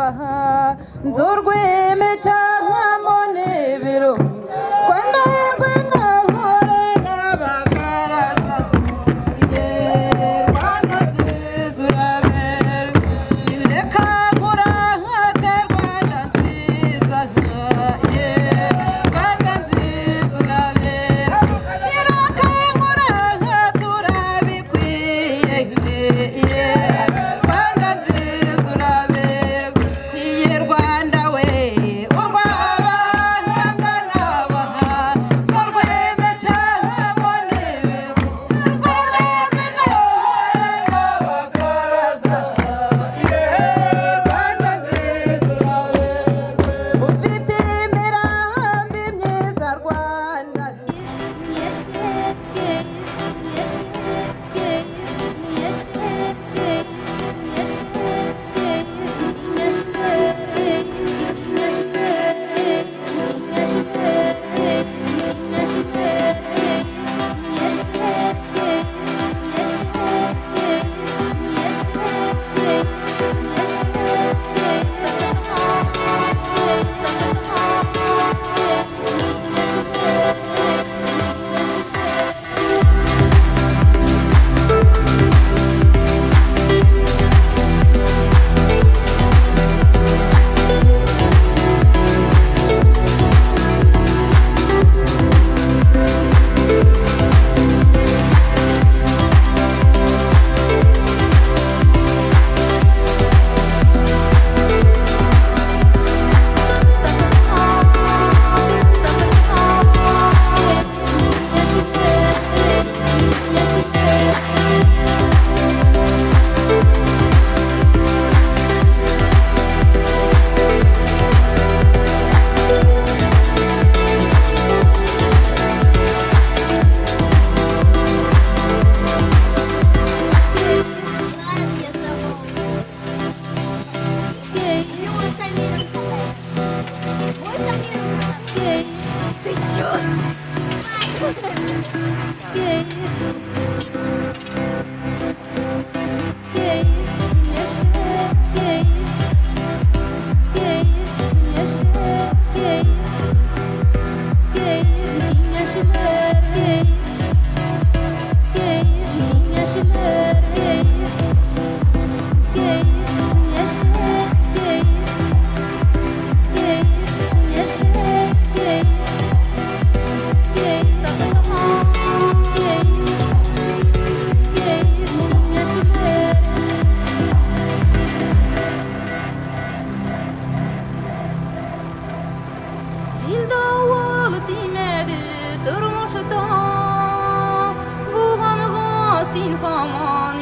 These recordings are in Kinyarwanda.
nabaha nzurweme cyangwa mbone biro Rwanda Rwanda hore n'abakaraza ye Rwanda nziza uraberwa reka kurahate Rwanda nziza ye Rwanda nziza uraberwa reka kurahate urabikwiye ye Rwanda nziza uraberwa ye Rwanda we urw'abahanga n'abaha urw'ebe cyangwa mbone urw'ebe n'abakaraza ye Rwanda nziza uraberwa ufite imirambi myiza Rwanda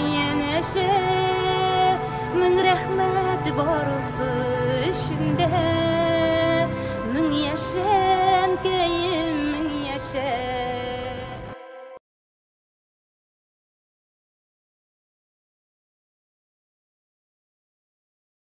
Rahmet barısı içinde